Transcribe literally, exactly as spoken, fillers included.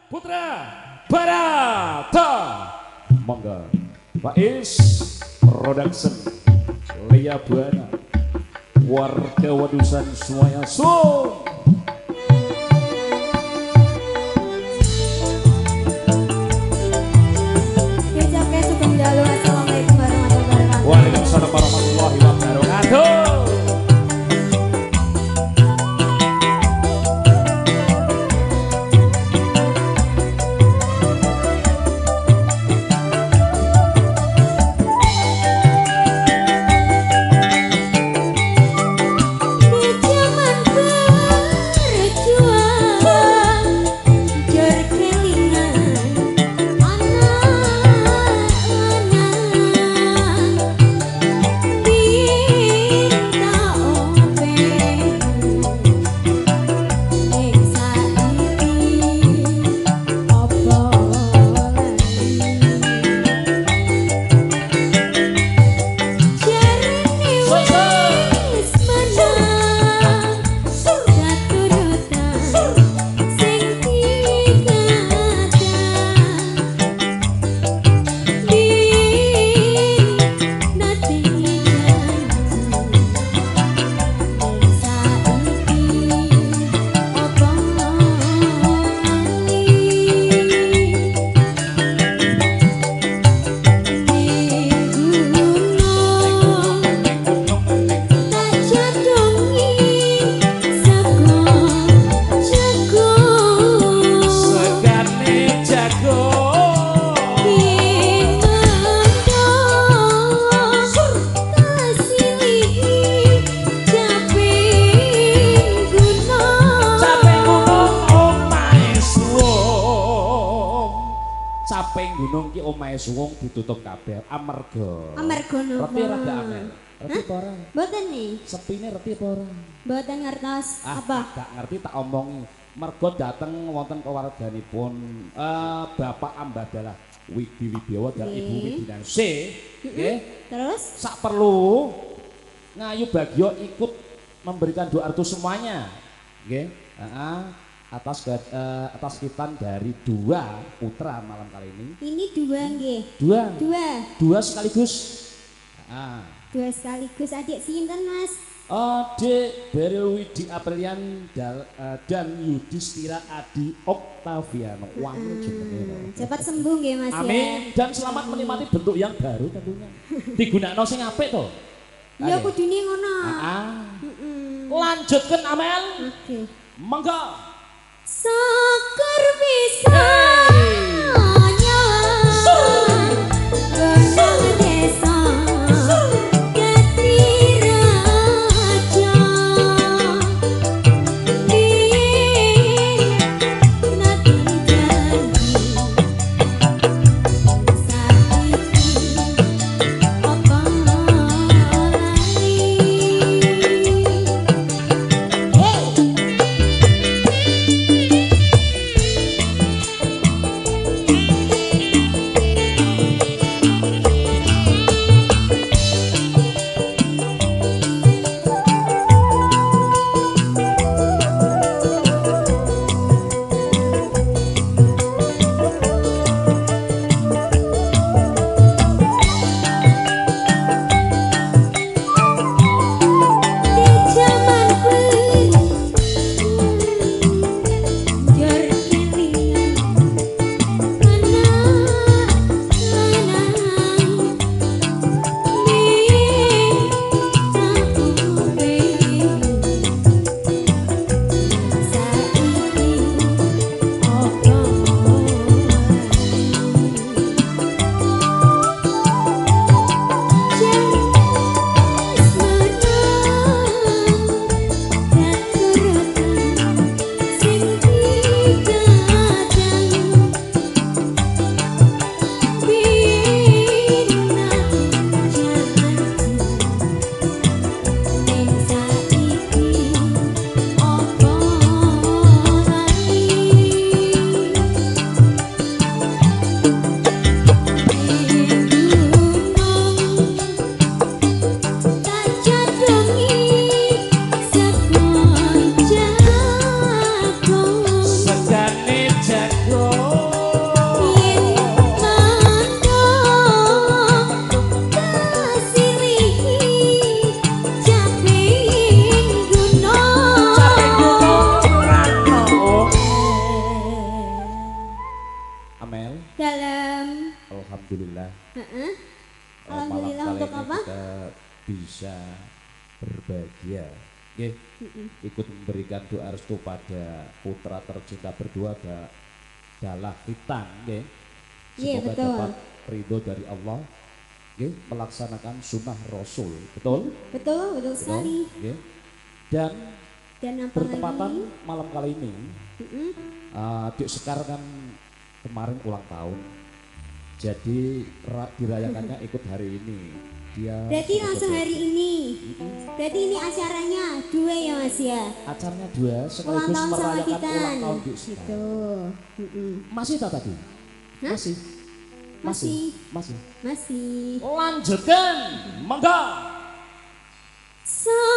Putra Barata. Monggo Faiz Production, Lia Buana, warga Wadusan semuanya sun. Assalamualaikum warahmatullahi wabarakatuh. Waalaikumsalam warahmatullahi wabarakatuh. Gunung ki omahe suwung ditutup kabeh amarga. Amarga napa? Reti rada amel. Reti apa ora? Mboten nih. Sepine reti apa ora? Mboten ngertos. Ah, apa? Gak ngerti tak omongi. Mergo dateng wonten keluarganipun uh, Bapak Ambadalah Widi Widiawa dan Ibu Widinanse. Nggih. Terus sak perlu Ngayu Bagio ikut memberikan doa restu semuanya. Nggih. Heeh. Atas uh, atas kitan dari dua putra malam kali ini. Ini dua nggih. Dua. Dua. Dua sekaligus. Ah. Dua sekaligus adik sinten Mas? Adik Beril Widi Aprilian dan, uh, dan Yudhistira Adi Oktaviano. Wangi jenenge. Cepat sembuh nggih Mas. Amin. Ya. Dan selamat menikmati bentuk yang baru tentunya. Digunakno sing apik to. Ya kudune ngono. Heeh. Lanjutkan Amel. Oke. Okay. Monggo. Syukur bisa Amel. Dalam. Alhamdulillah. Heeh. Eh, Alhamdulillah malam kali untuk ini apa? kita bisa berbahagia. Oke. Ikut memberikan doa restu pada putra tercinta berdua da, Dalah Ritan, oke. Iya, Semoga betul. dapat ridho dari Allah. Oke, melaksanakan sunnah Rasul, betul? Betul, betul sekali. Oke. Dan Dan apa bertepatan lagi? malam kali ini, Mm-mm. uh, Dik Sekar kan kemarin ulang tahun. Jadi ra- dirayakannya ikut hari ini. Dia Berarti sudah langsung jadi- hari ini. Berarti ini acaranya dua ya Mas ya. acaranya dua Ulang sekaligus tahun sama merayakan kita. ulang tahun Dik Sekar. Gitu. Mm-mm. Masih tak tadi? Hah? Masih. Masih. Masih. Masih. Lanjutkan, mangga. So